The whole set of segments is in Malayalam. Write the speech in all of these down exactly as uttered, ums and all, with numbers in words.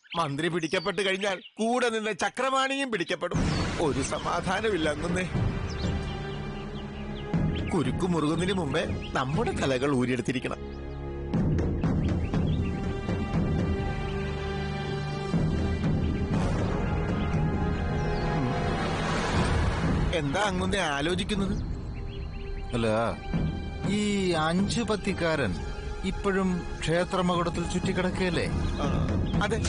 മന്ത്രി പിടിക്കപ്പെട്ട് കഴിഞ്ഞാൽ കൂടെ നിന്ന് ചക്രപാണിയും പിടിക്കപ്പെടും. ഒരു സമാധാനമില്ല അങ്ങുന്നേ. കുരുക്കു മുറുകുന്നതിന് മുമ്പേ നമ്മുടെ തലകൾ ഊരിയെടുത്തിരിക്കണം. എന്താ അങ്ങുന്നേ ആലോചിക്കുന്നത്? അല്ല, ഈ അഞ്ചു പത്തിക്കാരൻ ഇപ്പോഴും ക്ഷേത്രമകുടത്തിൽ ചുറ്റിക്കിടക്കുകയല്ലേ? അതെ.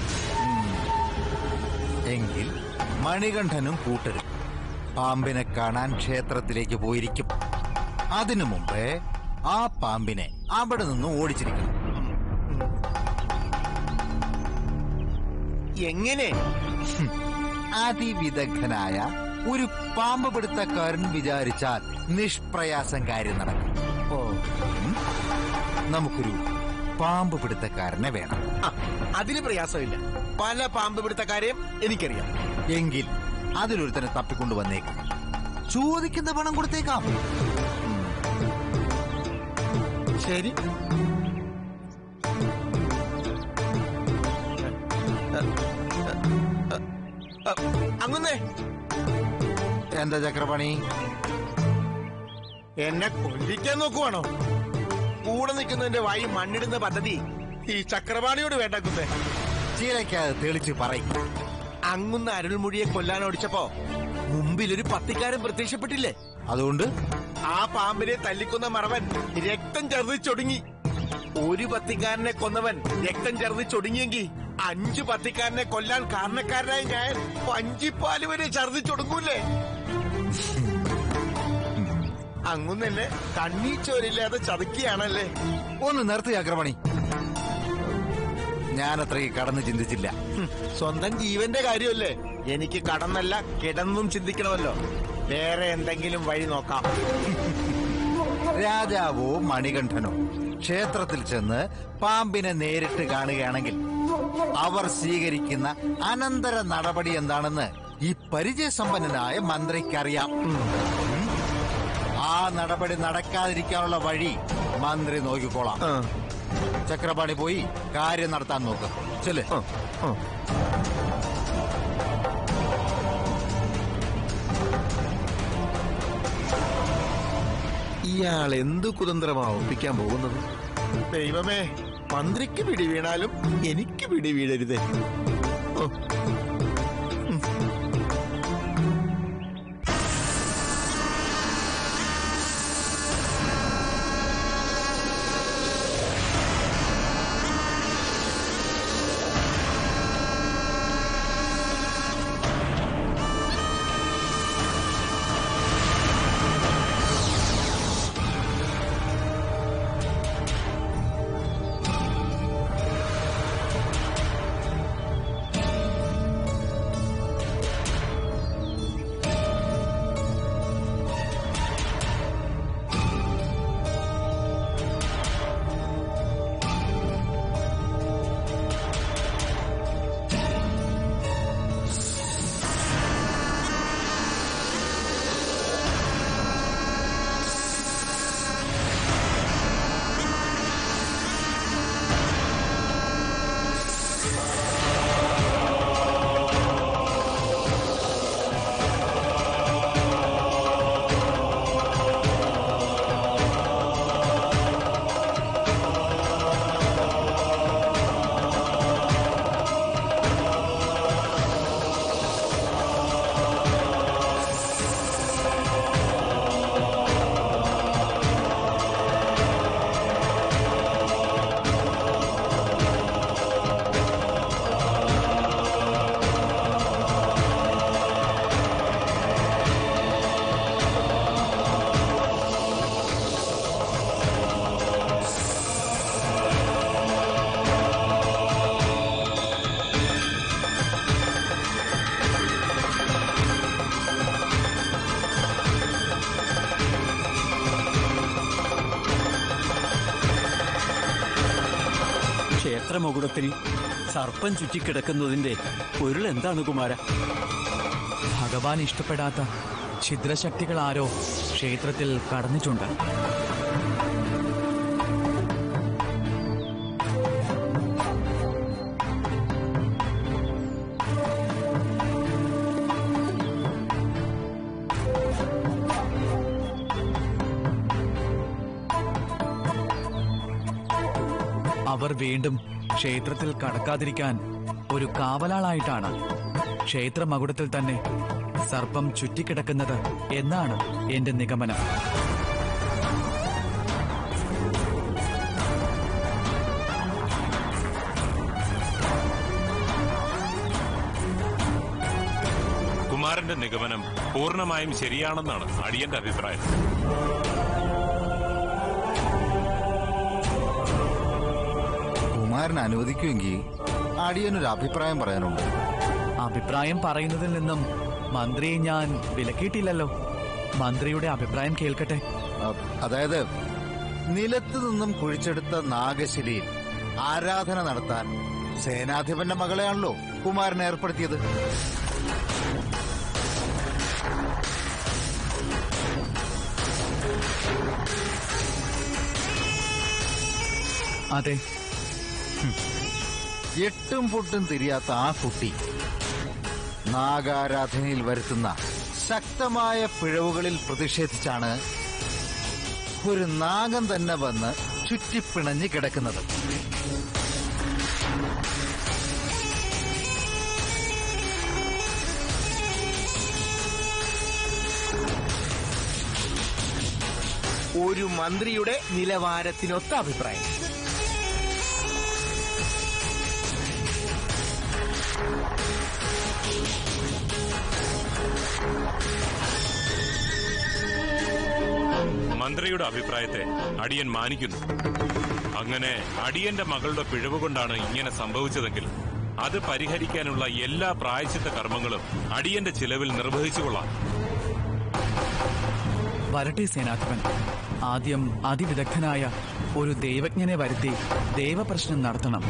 എങ്കിൽ മണികണ്ഠനും കൂട്ടരും പാമ്പിനെ കാണാൻ ക്ഷേത്രത്തിലേക്ക് പോയിരിക്കും. അതിനു മുമ്പേ ആ പാമ്പിനെ അവിടെ നിന്ന് ഓടിച്ചിരിക്കണം. എങ്ങനെ? അതിവിദഗ്ധനായ ഒരു പാമ്പ് പിടുത്തക്കാരൻ വിചാരിച്ചാൽ നിഷ്പ്രയാസം കാര്യം നടക്കും. നമുക്കൊരു പാമ്പ് പിടുത്തക്കാരനെ വേണം. അതിന് പ്രയാസമില്ല. പല പാമ്പ് പിടുത്തക്കാരെയും എനിക്കറിയാം. എങ്കിൽ അതിലൊരുത്തനെ തപ്പിക്കൊണ്ടു വന്നേക്കും. ചോദിക്കുന്ന പണം കൊടുത്തേക്കാം. ശരി. അങ്ങുന്നേ. എന്താ ചക്രപാണി, എന്നെ കൊല്ലിക്കാൻ നോക്കുവാണോ? കൂടെ നിൽക്കുന്നതിന്റെ വായി മണ്ണിടുന്ന പദ്ധതി ഈ ചക്രപാണിയോട് വേണ്ടാക്കുന്നേ. ചീലയ്ക്കാതെ തെളിച്ച് പറയും. അങ്ങുന്ന അരുൾമൊഴിയെ കൊല്ലാൻ ഓടിച്ചപ്പോ മുമ്പിലൊരു പത്തിക്കാരൻ പ്രത്യക്ഷപ്പെട്ടില്ലേ? അതുകൊണ്ട് ആ പാമ്പിനെ തല്ലിക്കൊന്ന മറവൻ രക്തം ഛർദ്ദിച്ചൊടുങ്ങി. ഒരു പത്തിക്കാരനെ കൊന്നവൻ രക്തം ഛർദ്ദിച്ചൊടുങ്ങിയെങ്കിൽ അഞ്ചു പത്തിക്കാരനെ കൊല്ലാൻ കാരണക്കാരനായി ഞാൻ പഞ്ചിപ്പാല് വരെ ഛർദ്ദിച്ചൊടുങ്ങൂല്ലേ? അങ്ങുന്നെ കണ്ണീച്ചോരില്ലാതെ ചതുക്കിയാണല്ലേ? ഒന്ന് നിർത്തി ചക്രപാണി. ഞാനത്രയ്ക്ക് കടന്ന് ചിന്തിച്ചില്ല. സ്വന്തം ജീവന്റെ കാര്യമല്ലേ? എനിക്ക് കടന്നല്ല കിടന്നും ചിന്തിക്കണമല്ലോ. വേറെ എന്തെങ്കിലും വഴി നോക്കാം. രാജാവോ മണികണ്ഠനോ ക്ഷേത്രത്തിൽ ചെന്ന് പാമ്പിനെ നേരിട്ട് കാണുകയാണെങ്കിൽ അവർ സ്വീകരിക്കുന്ന അനന്തര നടപടി എന്താണെന്ന് ഈ പരിചയസമ്പന്നനായ മന്ത്രിക്കറിയാം. ആ നടപടി നടക്കാതിരിക്കാനുള്ള വഴി മന്ത്രി നോക്കിക്കോളാം. ചക്രപാണി പോയി കാര്യം നടത്താൻ നോക്ക്. ചെല്. ഇയാൾ എന്തു കുതന്ത്രമാ ഒപ്പിക്കാൻ പോകുന്നത്? ദൈവമേ, മന്ത്രിക്ക് പിടി വീണാലും എനിക്ക് പിടി വീഴരുതേ. ക്ഷേത്രമകുടത്തിൽ സർപ്പം ചുറ്റിക്കിടക്കുന്നതിന്റെ പൊരുൾ എന്താണ് കുമാര? ഭഗവാൻ ഇഷ്ടപ്പെടാത്ത ഛിദ്രശക്തികൾ ആരോ ക്ഷേത്രത്തിൽ കടന്നിട്ടുണ്ട്. അവർ വീണ്ടും ക്ഷേത്രത്തിൽ കടക്കാതിരിക്കാൻ ഒരു കാവലാളായിട്ടാണ് ക്ഷേത്ര മകുടത്തിൽ തന്നെ സർപ്പം ചുറ്റിക്കിടക്കുന്നത് എന്നാണ് എന്റെ നിഗമനം. കുമാരന്റെ നിഗമനം പൂർണ്ണമായും ശരിയാണെന്നാണ് അടിയന്റെ അഭിപ്രായം. കുമാരൻ അനുവദിക്കുമെങ്കിൽ അടിയനൊരു അഭിപ്രായം പറയാനുണ്ട്. അഭിപ്രായം പറയുന്നതിൽ നിന്നും മന്ത്രിയെ ഞാൻ വിലക്കിയിട്ടില്ലല്ലോ. മന്ത്രിയുടെ അഭിപ്രായം കേൾക്കട്ടെ. അ- അതായത് നിലത്തു നിന്നും കുഴിച്ചെടുത്ത നാഗശിലയിൽ ആരാധന നടത്താൻ സേനാധിപന്റെ മകളെയാണല്ലോ കുമാരനെ ഏർപ്പെടുത്തിയത്. അതെ, എട്ടും പൊട്ടും തിരിയാത്ത ആ കുട്ടി നാഗാരാധനയിൽ വരുത്തുന്ന ശക്തമായ പിഴവുകളിൽ പ്രതിഷേധിച്ചാണ് ഒരു നാഗം തന്നെ വന്ന് ചുറ്റിപ്പിണഞ്ഞ് കിടക്കുന്നത്. ഒരു മന്ത്രിയുടെ നിലവാരത്തിനൊത്ത അഭിപ്രായം. മന്ത്രിയുടെ അഭിപ്രായത്തെ അടിയൻ മാനിക്കുന്നു. അങ്ങനെ അടിയന്റെ മകളുടെ പിഴവ് കൊണ്ടാണ് ഇങ്ങനെ സംഭവിച്ചതെങ്കിൽ അത് പരിഹരിക്കാനുള്ള എല്ലാ പ്രായശ്ചിത്ത കർമ്മങ്ങളും അടിയന്റെ ചിലവിൽ നിർവഹിച്ചുകൊള്ളാം. വരട്ടെ സേനാധിപൻ. ആദ്യം അതിവിദഗ്ധനായ ഒരു ദൈവജ്ഞനെ വരുത്തി ദൈവപ്രശ്നം നടത്തണം.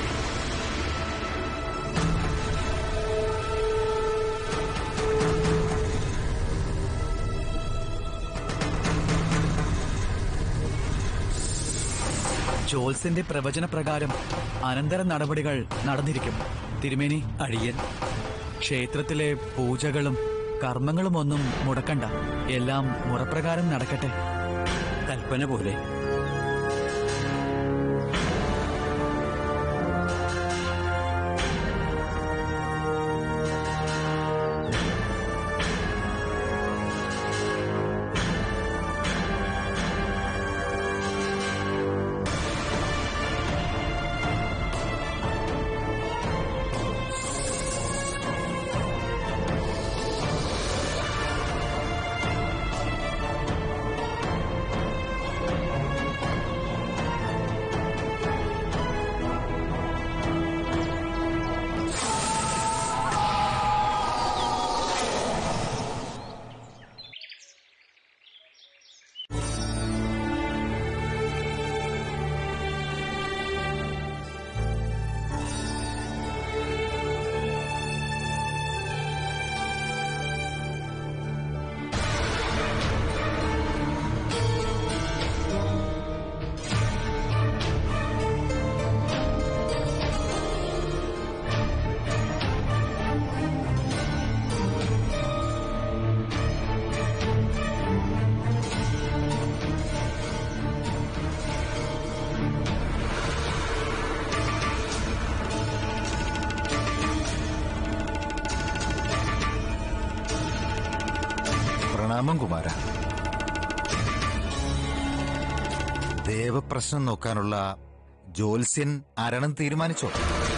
ജോത്സ്യന്റെ പ്രവചന പ്രകാരം അനന്തര നടപടികൾ നടന്നിരിക്കും. തിരുമേനി, അടിയൻ ക്ഷേത്രത്തിലെ പൂജകളും കർമ്മങ്ങളും ഒന്നും മുടക്കണ്ട. എല്ലാം മുറപ്രകാരം നടക്കട്ടെ. കൽപ്പന പോലെ. പ്രണാമം കുമാര. ദേവപ്രശ്നം നോക്കാനുള്ള ജ്യോത്സ്യൻ ആരണം തീരുമാനിച്ചോ?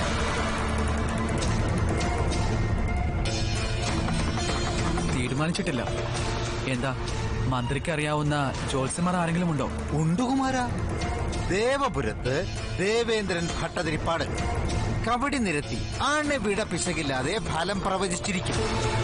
തീരുമാനിച്ചിട്ടില്ല. എന്താ, മന്ത്രിക്ക് അറിയാവുന്ന ജ്യോത്സ്യന്മാർ ആരെങ്കിലും ഉണ്ടോ? ഉണ്ട് കുമാര. ദേവപുരത്ത് ദേവേന്ദ്രൻ ഭട്ടതിരിപ്പാട് കബഡി നിരത്തി ആണെ വിട പിശകില്ലാതെ ഫലം പ്രവചിച്ചിരിക്കും.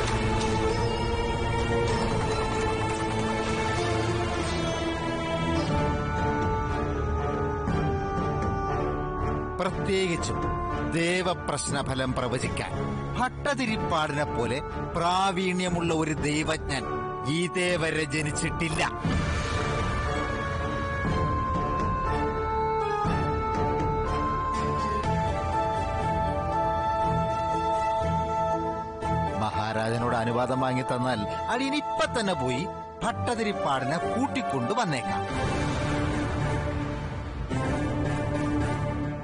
പ്രത്യേകിച്ചും ദേവപ്രശ്നഫലം പ്രവചിക്കാൻ ഭട്ടതിരിപ്പാടിനെ പോലെ പ്രാവീണ്യമുള്ള ഒരു ദൈവജ്ഞൻ ഇതേവരെ ജനിച്ചിട്ടില്ല. മഹാരാജനോട് അനുവാദം വാങ്ങി തന്നാൽ അടിയൻ ഇപ്പൊ തന്നെ പോയി ഭട്ടതിരിപ്പാടിനെ കൂട്ടിക്കൊണ്ടു വന്നേക്കാം.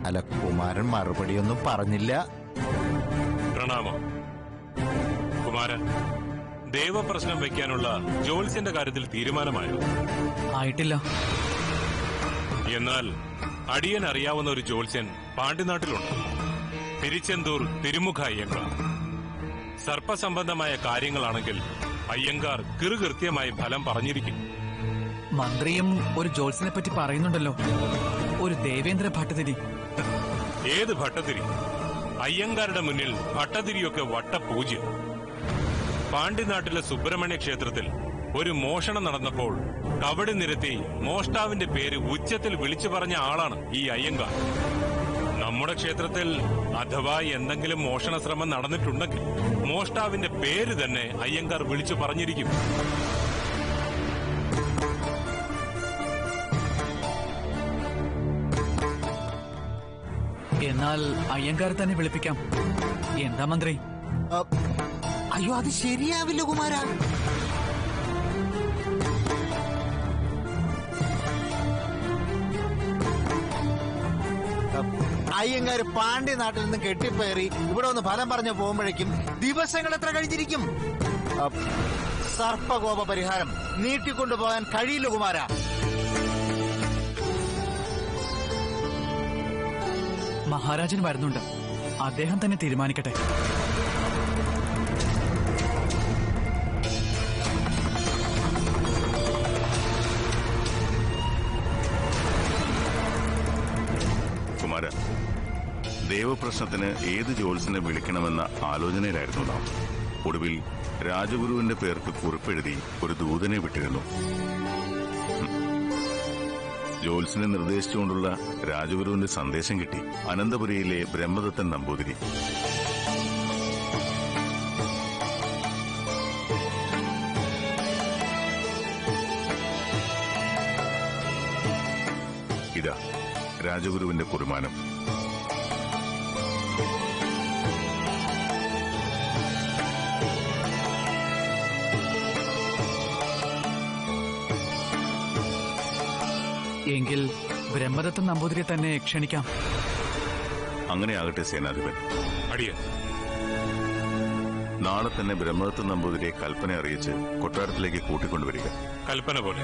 അല്ല, കുമാരൻ മറുപടിയൊന്നും പറഞ്ഞില്ല. പ്രണാമം. കുമാര, ദേവപ്രശ്നം വെക്കാനുള്ള ജോത്സ്യന്റെ കാര്യത്തിൽ തീരുമാനമായോ? ആയിട്ടില്ല. എന്നാൽ അടിയൻ അറിയാവുന്ന ഒരു ജോത്സ്യൻ പാണ്ഡ്യനാട്ടിലുണ്ട്. തിരുച്ചെന്തൂർ തിരുമുഖ അയ്യങ്കാർ. സർപ്പസംബന്ധമായ കാര്യങ്ങളാണെങ്കിൽ അയ്യങ്കാർ കൃകൃത്യമായി ഫലം പറഞ്ഞിരിക്കും. മന്ത്രിയും ഒരു ജോത്സ്യനെ പറ്റി പറയുന്നുണ്ടല്ലോ, ഒരു ദേവേന്ദ്ര ഭട്ടതിരി. ഏത് ഭട്ടതിരി? അയ്യങ്കാരുടെ മുന്നിൽ ഭട്ടതിരിയൊക്കെ വട്ടപൂജ്യം. പാണ്ഡ്യനാട്ടിലെ സുബ്രഹ്മണ്യ ക്ഷേത്രത്തിൽ ഒരു മോഷണം നടന്നപ്പോൾ കവടി നിരത്തി മോഷ്ടാവിന്റെ പേര് ഉച്ചത്തിൽ വിളിച്ചു പറഞ്ഞ ആളാണ് ഈ അയ്യങ്കാർ. നമ്മുടെ ക്ഷേത്രത്തിൽ അഥവാ എന്തെങ്കിലും മോഷണ ശ്രമം നടന്നിട്ടുണ്ടെങ്കിൽ മോഷ്ടാവിന്റെ പേര് തന്നെ അയ്യങ്കാർ വിളിച്ചു പറഞ്ഞിരിക്കും. എന്നാൽ അയ്യങ്കാർ തന്നെ വിളിപ്പിക്കാം. എന്താ മന്ത്രി? അയ്യോ, അത് ശരിയാവില്ല കുമാര. അയ്യങ്കാര് പാണ്ഡ്യ നാട്ടിൽ നിന്ന് കെട്ടിപ്പേറി ഇവിടെ ഒന്ന് ഫലം പറഞ്ഞു പോകുമ്പോഴേക്കും ദിവസങ്ങൾ എത്ര കഴിഞ്ഞിരിക്കും? സർപ്പകോപ പരിഹാരം നീട്ടിക്കൊണ്ടുപോകാൻ കഴിയില്ല കുമാര. മഹാരാജൻ വരുന്നുണ്ട്, അദ്ദേഹം തന്നെ തീരുമാനിക്കട്ടെ. കുമാര, ദേവപ്രശ്നത്തിന് ഏത് ജോത്സ്യനെ വിളിക്കണമെന്ന ആലോചനയിലായിരുന്നു നാം. ഒടുവിൽ രാജഗുരുവിന്റെ പേർക്ക് കുറിപ്പെഴുതി ഒരു ദൂതനെ വിട്ടിരുന്നു. ജോത്സ്യനെ നിർദ്ദേശിച്ചുകൊണ്ടുള്ള രാജഗുരുവിന്റെ സന്ദേശം കിട്ടി. അനന്തപുരിയിലെ ബ്രഹ്മദത്തൻ നമ്പൂതിരി. ഇതാ രാജഗുരുവിന്റെ കുറുമാനം. എങ്കിൽ ബ്രഹ്മദത്തൻ നമ്പൂതിരിയെ തന്നെ ക്ഷണിക്കാം. അങ്ങനെയാകട്ടെ സേനാധിപൻ. അടിയൻ നാളെ തന്നെ ബ്രഹ്മദത്തൻ നമ്പൂതിരിയെ കൽപ്പന അറിയിച്ച് കൊട്ടാരത്തിലേക്ക് കൂട്ടിക്കൊണ്ടുവരിക. കൽപ്പന പോലെ.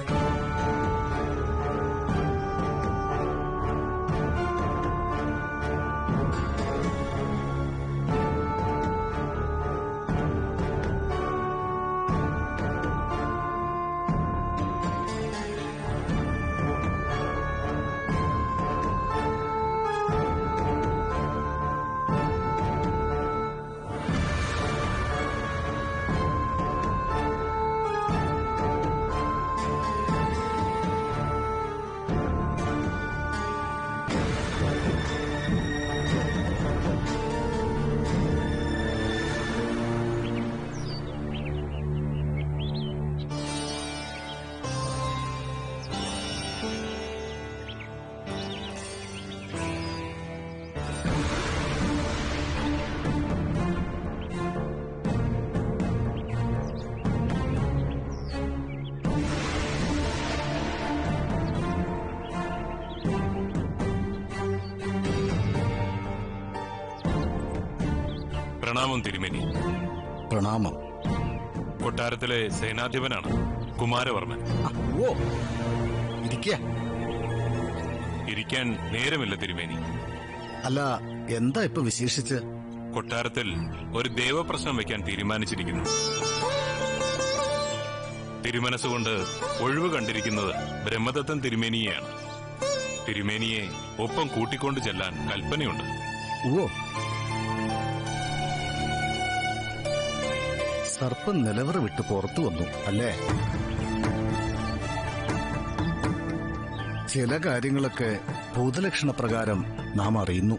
പ്രണാമം തിരുമേനി. പ്രണാമം. കൊട്ടാരത്തിലെ സേനാധിപനാണ് കുമാരവർമ്മൻ. ഓ, ഇരിക്കുക. ഇരിക്കാൻ നേരമില്ല തിരുമേനി. അല്ല, എന്താ ഇപ്പൊ വിശേഷിച്ച്? കൊട്ടാരത്തിൽ ഒരു ദേവപ്രശ്നം വയ്ക്കാൻ തീരുമാനിച്ചിരിക്കുന്നു. തിരുമനസ്സുകൊണ്ട് ഒഴിവ് കണ്ടിരിക്കുന്നത് ബ്രഹ്മദത്തൻ തിരുമേനിയെയാണ്. തിരുമേനിയെ ഒപ്പം കൂട്ടിക്കൊണ്ടു ചെല്ലാൻ കൽപ്പനയുണ്ട്. ഓ, സർപ്പം നിലവറ വിട്ട് പുറത്തു വന്നു അല്ലേ? ചില കാര്യങ്ങളൊക്കെ ഭൂതലക്ഷണ പ്രകാരം നാം അറിയുന്നു.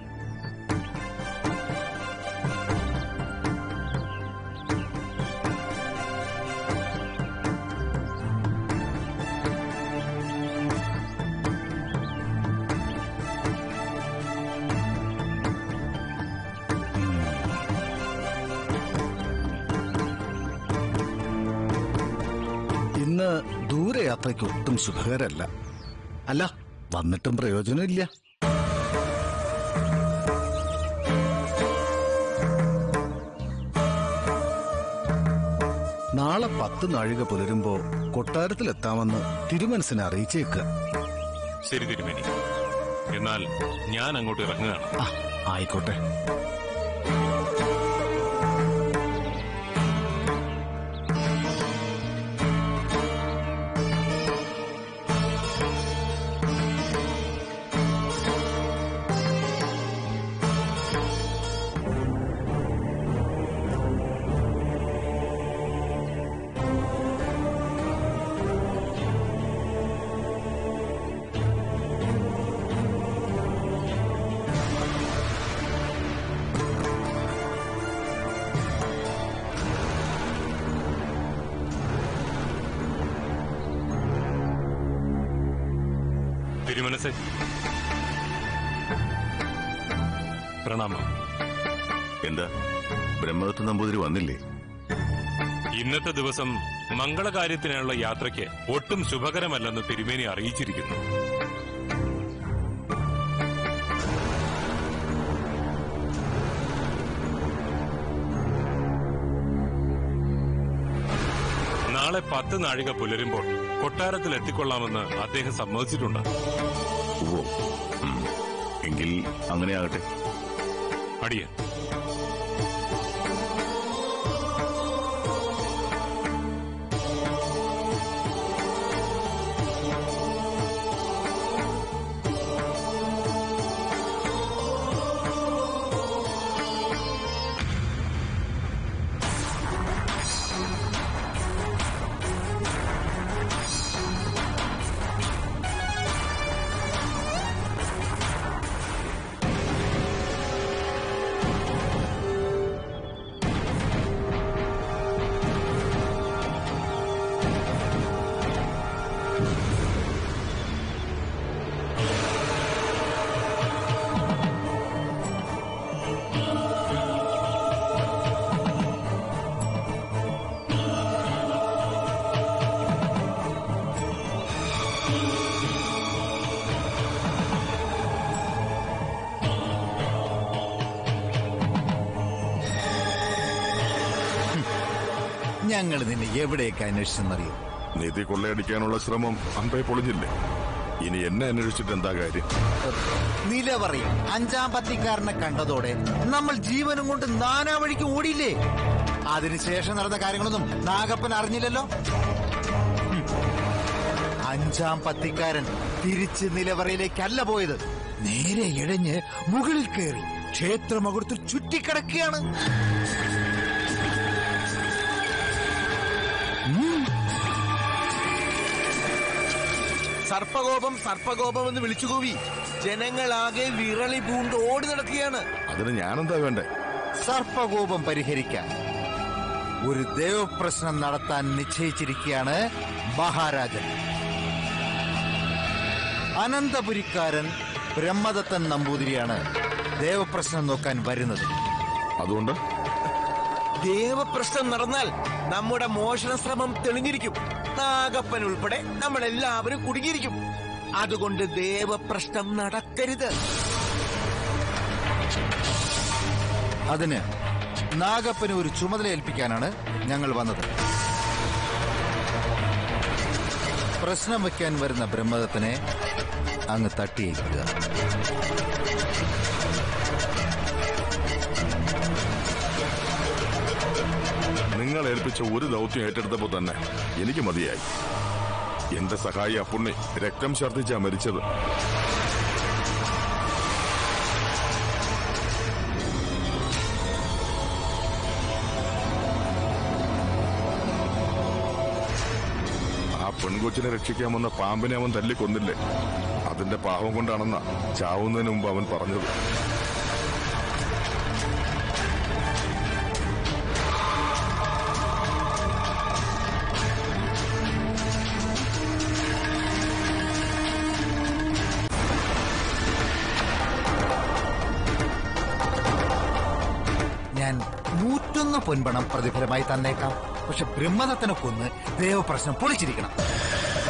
ഇന്ന് ദൂരയാത്രയ്ക്ക് ഒട്ടും സുഖകരല്ല. അല്ല, വന്നിട്ടും പ്രയോജനമില്ല. നാളെ പത്ത് നാഴിക പുലരുമ്പോ കൊട്ടാരത്തിലെത്താമെന്ന് തിരുമനസിനെ അറിയിച്ചേക്കുക. ശരി തിരുമേനി, എന്നാൽ ഞാൻ അങ്ങോട്ട് ഇറങ്ങുകയാണ്. ആ, ആയിക്കോട്ടെ. തിരുമനസേ, പ്രണാമം. എന്താ, ബ്രഹ്മദത്ത നമ്പൂതിരി വന്നില്ലേ? ഇന്നത്തെ ദിവസം മംഗളകാര്യത്തിനുള്ള യാത്രയ്ക്ക് ഒട്ടും ശുഭകരമല്ലെന്ന് തിരുമേനി അറിയിച്ചിരിക്കുന്നു. നാളെ പത്ത് നാഴിക പുലരുമ്പോൾ കൊട്ടാരത്തിൽ എത്തിക്കൊള്ളാമെന്ന് അദ്ദേഹം സമ്മതിച്ചിട്ടുണ്ട്. ഓ, എങ്കിൽ അങ്ങനെയാകട്ടെ. അടിയൻ. ഞങ്ങൾ നിന്നെ എവിടെയൊക്കെ അന്വേഷിച്ചെന്നറിയോ? നിധി കൊള്ളയടിക്കാനുള്ള ശ്രമം അമ്പേ പൊളിഞ്ഞില്ലേ? ഇനി എന്നെ അന്വേഷിച്ചിട്ട് എന്താ കാര്യം? നിലവറി അഞ്ചാം പത്തിക്കാരനെ കണ്ടതോടെ നമ്മൾ ജീവനും കൊണ്ട് നാനാ വഴിക്ക് ഓടിയില്ലേ? അതിനുശേഷം നടന്ന കാര്യങ്ങളൊന്നും നാഗപ്പൻ അറിഞ്ഞില്ലല്ലോ. അഞ്ചാം പത്തിക്കാരൻ തിരിച്ച് നിലവറയിലേക്കല്ല പോയത്, നേരെ ഇഴഞ്ഞ് മുകളിൽ കയറി ക്ഷേത്രമകുടത്തിൽ ചുറ്റിക്കിടക്കുകയാണ്. സർപ്പകോപം സർപ്പകോപം എന്ന് വിളിച്ചുകൂവി ജനങ്ങളാകെ വിറളി പൂണ്ട് ഓടി നടക്കുകയാണ്. അതിന് ഞാനെന്താ വേണ്ടേ? സർപ്പകോപം പരിഹരിക്കാൻ ഒരു ദേവപ്രശ്നം നടത്താൻ നിശ്ചയിച്ചിരിക്കുകയാണ് മഹാരാജൻ. അനന്തപുരിക്കാരൻ ബ്രഹ്മദത്തൻ നമ്പൂതിരിയാണ് ദേവപ്രശ്നം നോക്കാൻ വരുന്നത്. അതുകൊണ്ട് ദേവപ്രശ്നം നടന്നാൽ നമ്മുടെ മോഷണ ശ്രമം തെളിഞ്ഞിരിക്കും. നാഗപ്പൻ ഉൾപ്പെടെ നമ്മളെല്ലാവരും കുടുങ്ങിയിരിക്കും. അതുകൊണ്ട് ദേവപ്രശ്നം നടക്കരുത്. അതിന് നാഗപ്പന് ഒരു ചുമതല ഏൽപ്പിക്കാനാണ് ഞങ്ങൾ വന്നത്. പ്രശ്നം വയ്ക്കാൻ വരുന്ന ബ്രഹ്മദത്തനെ അങ്ങ് തട്ടിയേക്കുക. നിങ്ങൾ ഏൽപ്പിച്ച ഒരു ദൗത്യം ഏറ്റെടുത്തപ്പോ തന്നെ എനിക്ക് മതിയായി. എന്റെ സഹായി അപ്പുണ്ണി രക്തം ഛർദ്ദിച്ചാ മരിച്ചത്. ആ പെൺകൊച്ചിനെ രക്ഷിക്കാമെന്ന പാമ്പിനെ അവൻ തല്ലിക്കൊന്നില്ലേ? അതിന്റെ പാവം കൊണ്ടാണെന്നാ ചാവുന്നതിന് മുമ്പ് അവൻ പറഞ്ഞത്. ഞാൻ നൂറ്റൊന്ന് പൊൻപണം പ്രതിഫലമായി തന്നേക്കാം. പക്ഷെ ബ്രഹ്മദത്തനെ കൊന്ന് ദേവപ്രശ്നം പൊളിച്ചിരിക്കണം.